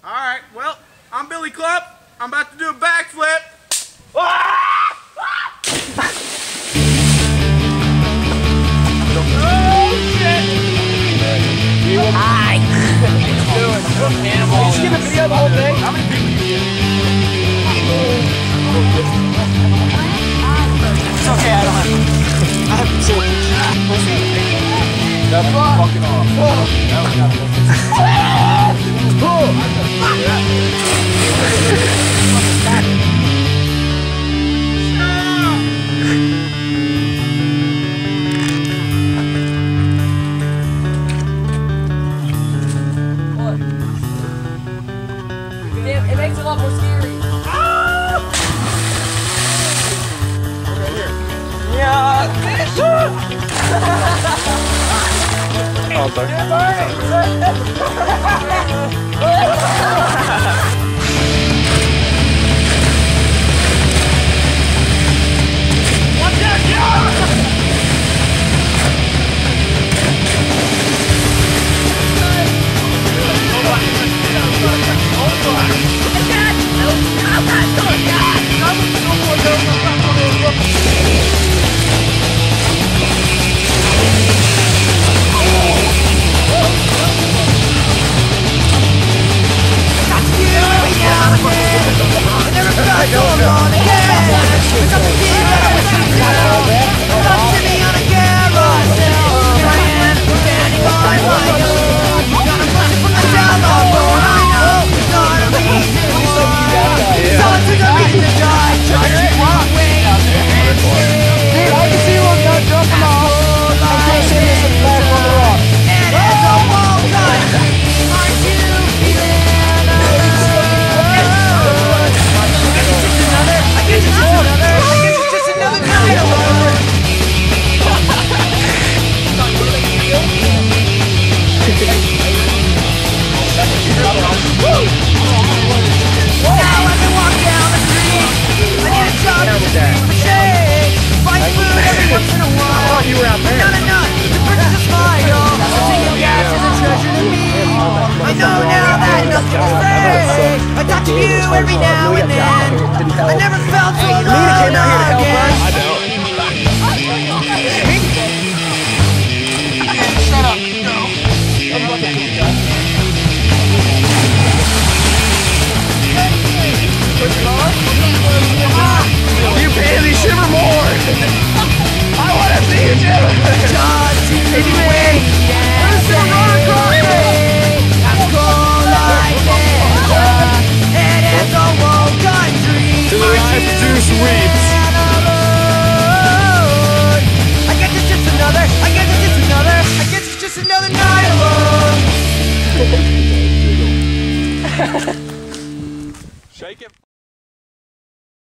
Alright, well, I'm Billy Club. I'm about to do a backflip. Oh shit! Hi! Are you just gonna video the whole thing? How many people do you get? It's okay, I have to chill. That's fucking off. That was not It makes it a lot more scary. right here. Yeah. Oh, sorry. Every now and then, I never felt so alone again. I don't. Shut up. You barely shimmer more. I want to see you shiver. Just you wait. Where's the roller coaster? I'm cold like this. It is a woken dream. To the life do sweeps. I guess it's just another. I guess it's just another. I guess it's just another night alone. Shake it.